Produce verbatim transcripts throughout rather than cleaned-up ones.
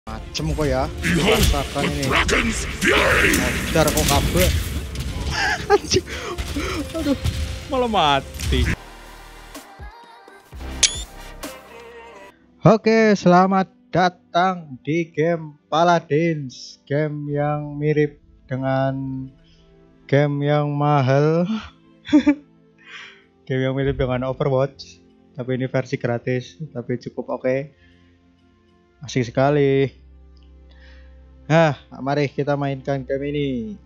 Macem kok ya, rasakan ini. Modar kok kabel. Anjing. Aduh, malah mati. Oke, selamat datang di game Paladins, game yang mirip dengan game yang mahal. Game yang mirip dengan Overwatch, tapi ini versi gratis, tapi cukup oke. Asik sekali. Nah, mari kita mainkan game ini.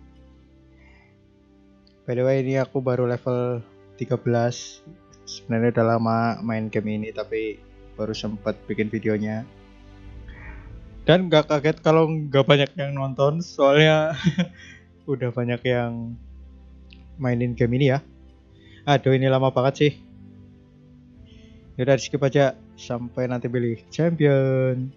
By the way, ini aku baru level tiga belas. Sebenarnya udah lama main game ini, tapi baru sempat bikin videonya. Dan gak kaget kalau gak banyak yang nonton, soalnya udah banyak yang mainin game ini ya. Aduh, ini lama banget sih. Yaudah, skip aja sampai nanti pilih champion.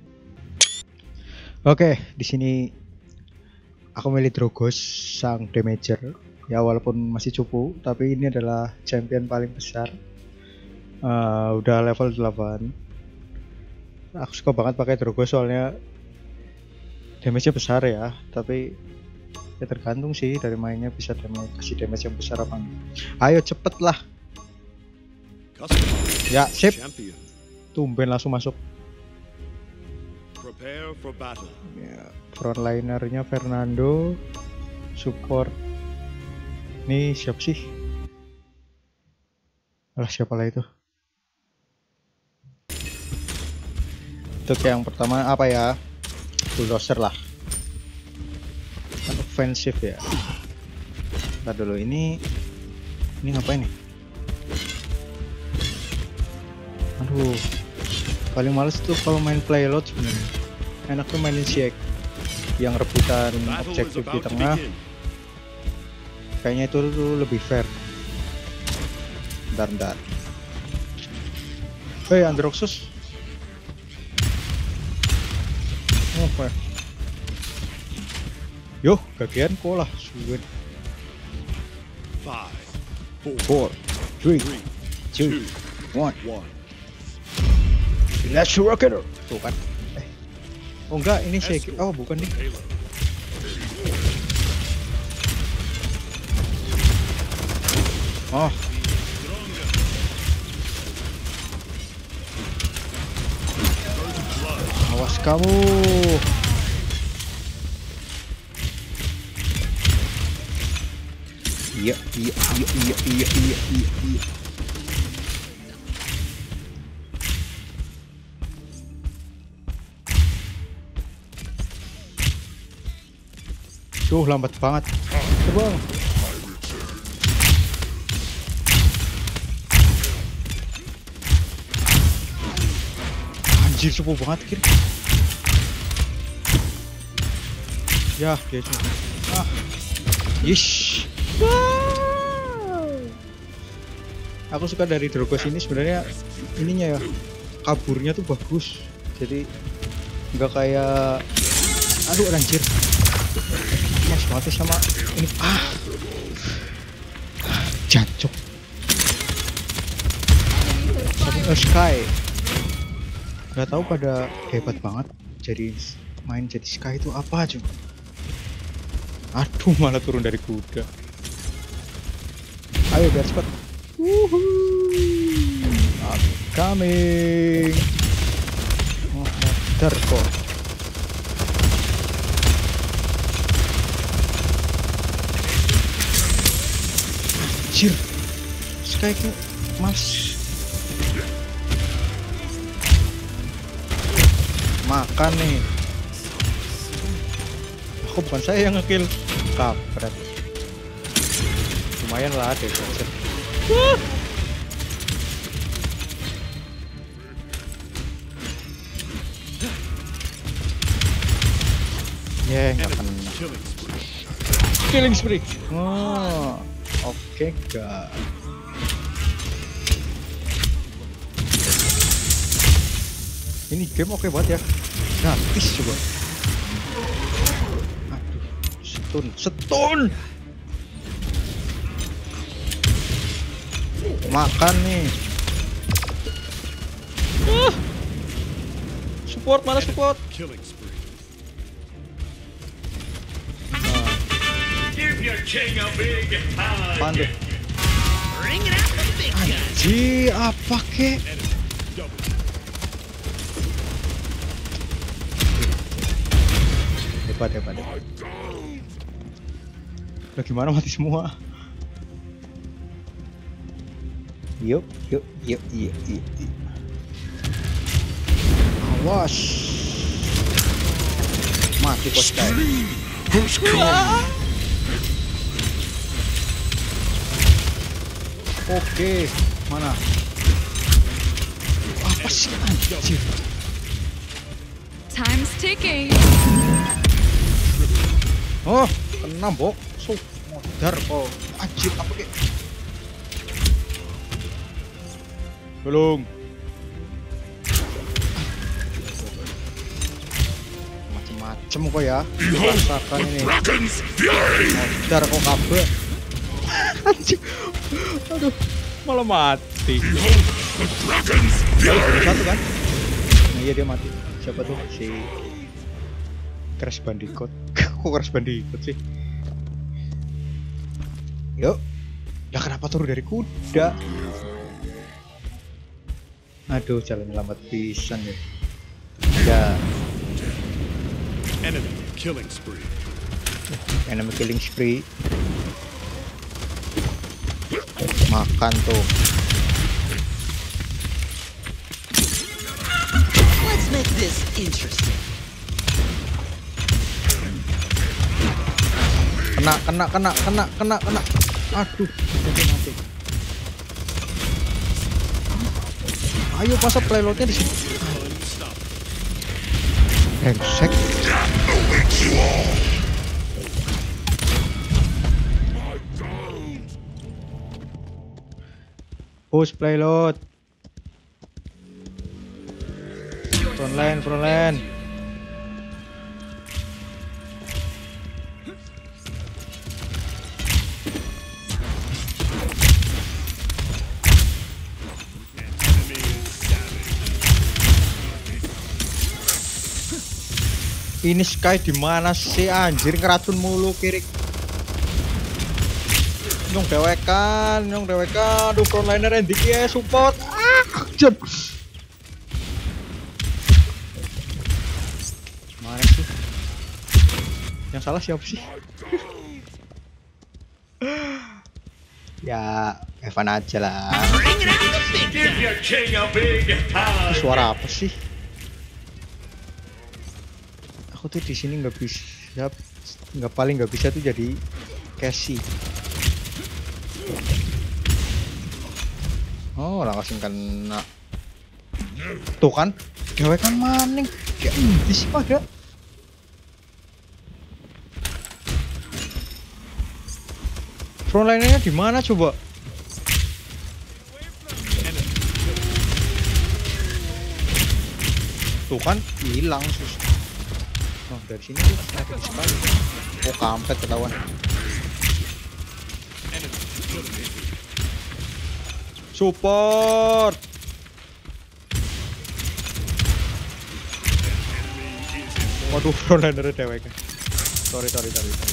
Oke, di sini aku milih Drogos, sang damager. Ya walaupun masih cupu, tapi ini adalah champion paling besar. Uh, udah level delapan. Aku suka banget pakai Drogos soalnya damage-nya besar ya, tapi ya tergantung sih dari mainnya, bisa damage, kasih damage yang besar apa enggak. Ayo cepet lah. Ya sip. Tumben langsung masuk. Ya, frontlinernya Fernando, support ini siapa sih? Alah, siapa lah itu? Untuk yang pertama apa ya? Bulldozer lah. Kan offensif ya. Ntar dulu, ini ini ngapain nih? Aduh, paling males tuh kalau main playload sebenarnya. Enak tuh mainin Shake yang rebutan objektif di tengah. Kayaknya itu tuh lebih fair. Bentar, bentar. Hei, Androxus. Oh, fair. Yo, bagian kok lah, suwin. four, three, two, one. Let's rock it. Tuh kan. Eh. Oh enggak, ini Shake. Oh, bukan nih. Oh. Awas kamu. Iya, iya, iya, iya, iya, iya, iya, iya. Duh, lambat banget. Terbang. Anjir, sepuh banget kiri. Ya, dia cuma. Ah. Yish. Wow. Aku suka dari Drogos ini sebenarnya ininya ya. Kaburnya tuh bagus. Jadi enggak kayak, aduh anjir. Mas mati sama ini. Ah. Jancuk. Satu Sky. Gak tahu pada hebat banget. Jadi main jadi Sky itu apa coba? Aduh, malah turun dari kuda. Ayo biar cepet. Wuhuu. Coming. Oh, motor kok. Anjir, Sky itu mas makan nih. Aku bukan saya yang ngekill, kampret. Lumayan lah deh. Ya, nggak kena. Killing spree. Oh. Oke, enggak. Ini game oke banget ya. Gratis coba. Aduh, setun, setun. Makan nih. Uh. support, mana support. Pandu. Anjir, apa kek? Hebat, hebat, hebat. Lah gimana mati semua? Yuk, yuk, yuk, yuk, yuk, yuk. Awas. Mati bos guys. Oke, mana? Apa sih anjir? Time's ticking. Oh, kena bok. So, modar kok. Anjir, apa kek? Belum. Macem-macem kok ya. Rasakan ini. Modar kok kabeh. Anjir. Aduh, malah mati. Satu kan? Nah, iya dia mati. Siapa tuh? Si Crash Bandicoot. Kok Crash Bandicoot sih? Yuk. Ya kenapa turun dari kuda? Aduh, jalan lambat pisan ya. Ya. Enemy killing spree. Enemy killing spree. Makan tuh. Let's make this interesting. Kena, kena, kena, kena, kena, kena. Aduh, jadi mati. Ayo masa playloadnya di sini. Brengsek. Push playload. Front line, front line. Ini Sky di mana sih anjir, ngeratun mulu kiri. Nyong dewekan, nyong dewekan. Aduh, frontliner ending ya support. Ah, jep. Mana sih? Yang salah siapa sih? Ya, Evan aja lah. Suara apa sih? Aku tuh di sini nggak bisa, nggak paling nggak bisa tuh jadi Cassie. Oh, langsung kena. Tuh kan, gawe kan maning. Kayak ini sih pada. Frontline-nya di mana coba? Tuh kan, hilang sus. Oh, dari sini tuh sniper sekali. Oh, kampret ketahuan. Support. Waduh, frontliner dewek. Sorry, sorry, sorry, sorry.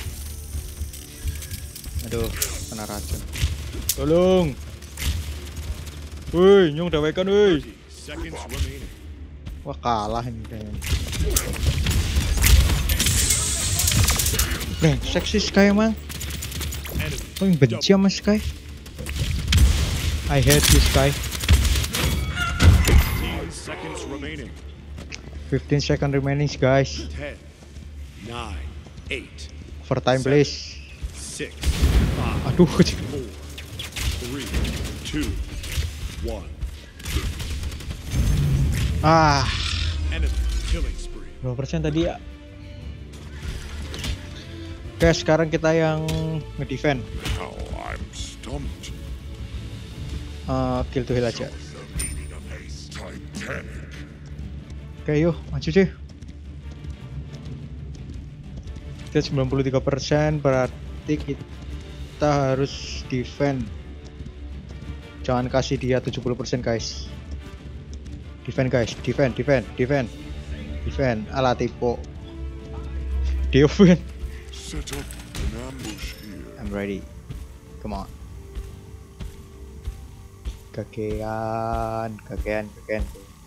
Aduh, kena racun. Tolong. Woi, nyong dewekan woi. Wah, kalah ini kayaknya. Brengsek sih Sky emang. Oh, yang benci sama Sky. I hate you Sky. fifteen seconds remaining guys. ten, nine, eight, Overtime please. six, Aduh. four, three, two, one. Ah. Enemy killing spree. berapa persen tadi ya? Oke, sekarang kita yang nge-defend. Now I'm stumped. Uh, kill to heal aja. Oke, yuk maju cuy. Kita sembilan puluh tiga persen, berarti kita harus defend. Jangan kasih dia tujuh puluh persen guys. Defend guys, defend, defend, defend, defend. Ala tipe. Defend. Set up an ambush here. I'm ready. Come on. Kakean, kakean, kakean.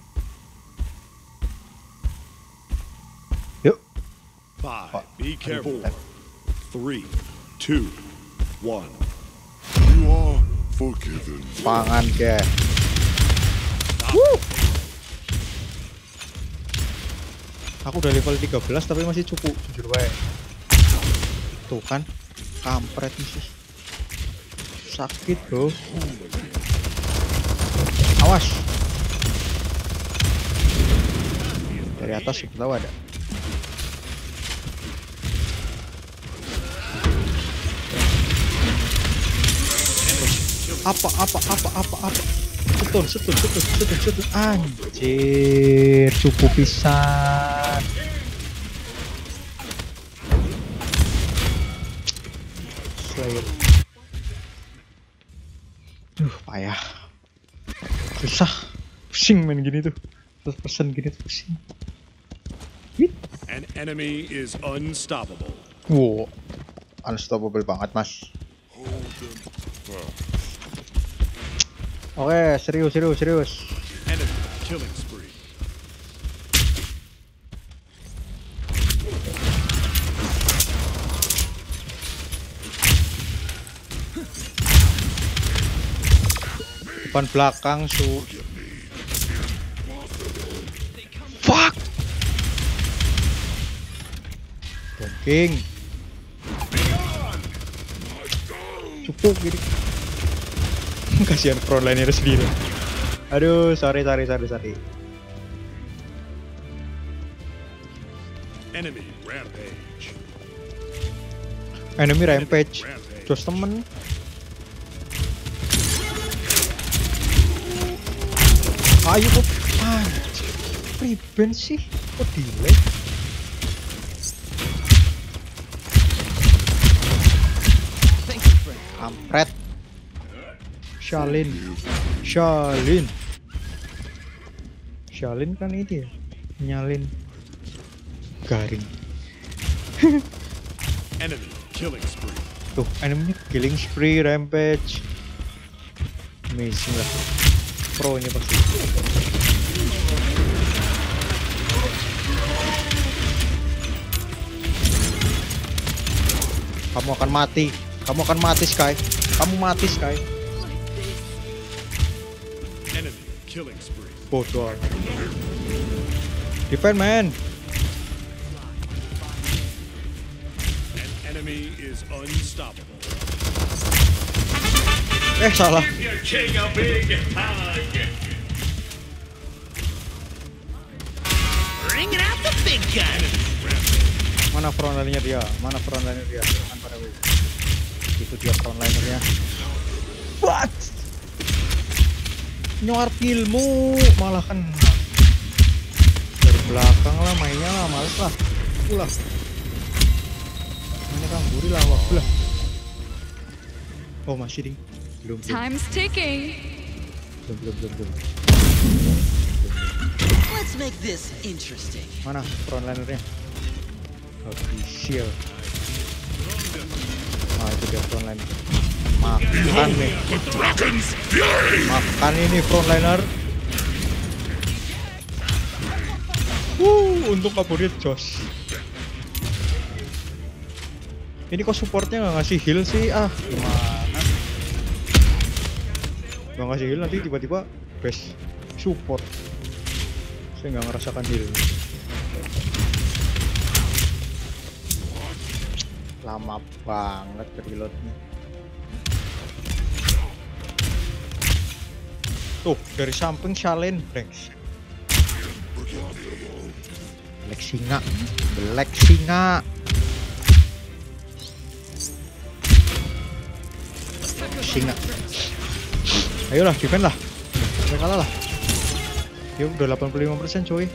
Yuk. Five. Oh, Be careful. bentar. Three, two, one. You are forgiven. Pangan ke. Woo. Aku udah level tiga belas tapi masih cukup, jujur wae. Tuh kan, kampret sih. Sakit, bro. Awas. Dari atas siapa tahu ada. Apa apa apa apa apa. Setun, setun, setun, setun, setun. Anjir, cukup pisan. Slayer. Duh, payah. Susah. Pusing main gini tuh. Terus pesen gini tuh pusing. Wih. An enemy is unstoppable. Wow. Unstoppable banget, Mas. Oke, serius, serius, serius. Enemy killing spree. Depan belakang su. Fuck. King. Cukup gini. Kasihan frontliner sendiri. Aduh, sorry, sorry, sorry, sorry. Enemy rampage. Enemy rampage. Terus temen. Ayo kok. Anjir. Preben sih. Kok delay? Kampret. Shalin. Shalin. Shalin kan ini ya. Nyalin garing. Enemy killing spree. Tuh, enemy killing spree, rampage. Amazing lah. Pro nya pasti. Kamu akan mati. Kamu akan mati, Sky. Kamu mati, Sky. Enemy killing spree. Bodoh. Defend, man. An enemy is unstoppable. Eh, salah. Bringing out the big gun. Mana frontline-nya dia? Mana frontline-nya dia? Kan pada wih. Itu dia frontline-nya. What? Nyuar ilmu malah kan dari belakang lah mainnya lah, males lah. Ulah. Ini kan buri lah, waktu lah. Oh masih ding. Belum belum Time's ticking. belum belum belum. belum. Let's make this interesting. Mana frontlinernya? Official. Nah itu dia frontliner. Makan nih. Makan ini frontliner. Wuh, untuk kaburit Josh. Ini kok supportnya nggak ngasih heal sih? Ah, gimana? Nggak ngasih heal nanti tiba-tiba best support. Saya nggak ngerasakan heal. Lama banget reloadnya. Tuh dari samping Shalin breaks. Black singa, Black singa. Singa. Ayolah defend lah. Sampai kalah lah. Ya udah delapan puluh lima persen coy.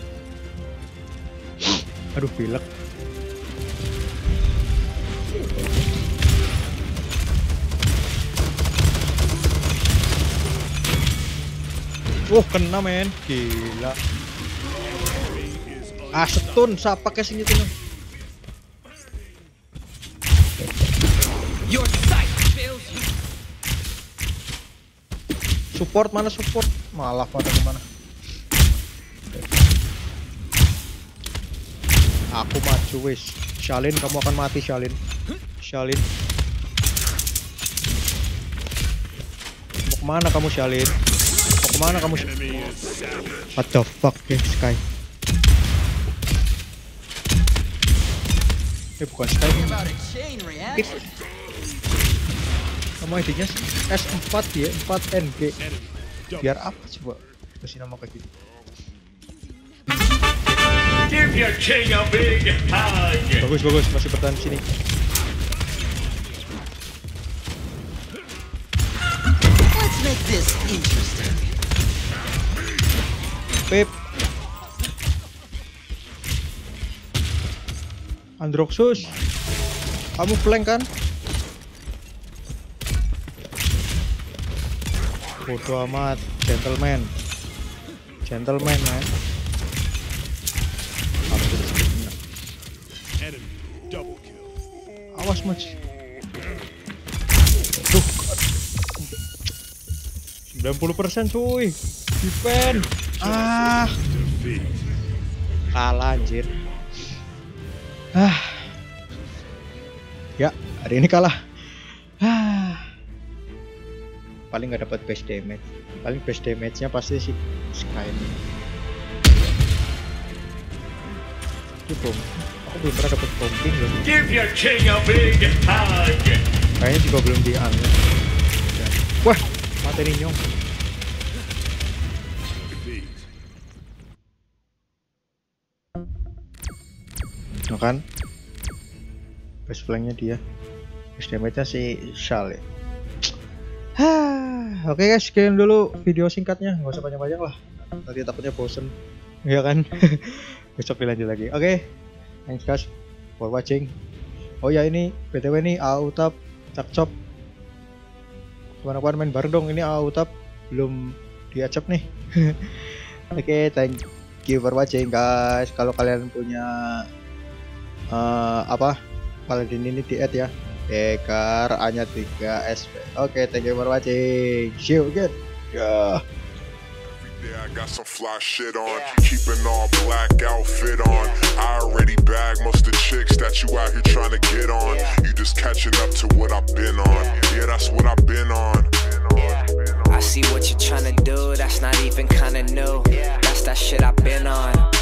Aduh pilek. Oh, kena men, gila. Ah, stun, siapa pakai sini tuh? Your sight fails you. Support mana support? Malah pada kemana? Aku maju wis. Shalin, kamu akan mati Shalin. Shalin. Mau kemana kamu Shalin? Mau kemana kamu? What the fuck ya Sky? Eh bukan Sky. Nama idenya S empat ya, empat N G. Biar apa coba? Kasih nama kayak gitu. Give your king a big hug. Bagus bagus, masih bertahan sini. Let's make this interesting. Pip. Androxus. Kamu flank kan? Bodoh amat, gentleman. Gentleman, man. Enemy double kill. Awas, Mas. Tuh. sembilan puluh persen cuy. Defend. Ah. Kalah anjir. Ah. Ya, hari ini kalah. Ah. Paling nggak dapat base damage. Paling base damage-nya pasti si Sky ini. Itu bom. Aku belum pernah dapat bombing loh. Give your king a big hug. Kayaknya juga belum diambil. Wah, materi nyong. Nah kan, base flanknya dia, base damage-nya si Shal ya. Hah, oke guys, sekian dulu video singkatnya, nggak usah banyak-banyak lah. Nanti takutnya bosen, ya kan? Besok dilanjut lagi. Oke, thanks guys for watching. Oh ya ini B T W nih Autap Cakcop. Kawan-kawan main bareng dong, ini Autap belum diacap nih. Oke, thank you for watching guys. Kalau kalian punya uh, apa Paladin ini di add ya. Ekar hanya tiga S P. Oke, thank you for watching. See you again. Yeah. Yeah, I got some fly shit on, keeping all black outfit on. I already bagged most of the chicks that you out here trying to get on. You just catching up to what I've been on. Yeah, that's what I've been on. I see what you're trying to do, that's not even kinda new. That's that shit I've been on.